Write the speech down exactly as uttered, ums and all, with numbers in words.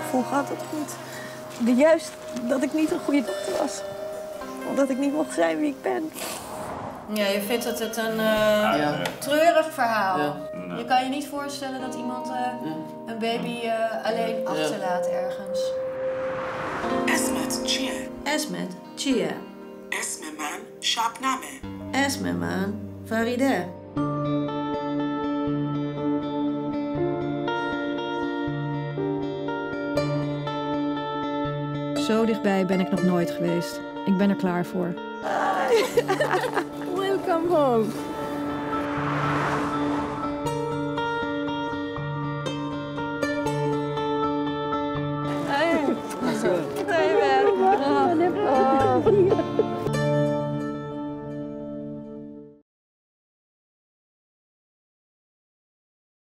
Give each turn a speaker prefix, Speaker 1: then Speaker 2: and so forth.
Speaker 1: gevoel gehad dat ik niet... De juist dat ik niet een goede dochter was. Omdat ik niet mocht zijn wie ik ben.
Speaker 2: Ja, je vindt dat het een uh,
Speaker 3: ja.
Speaker 2: treurig verhaal.
Speaker 3: Ja.
Speaker 2: Je kan je niet voorstellen dat iemand uh, ja. een baby uh, alleen achterlaat ja. ergens.
Speaker 4: Esmet Chia.
Speaker 2: Esmet Chia.
Speaker 4: Esme man Shabname.
Speaker 2: Esme man Faride.
Speaker 5: Zo dichtbij ben ik nog nooit geweest. Ik ben er klaar voor.
Speaker 1: Welcome home.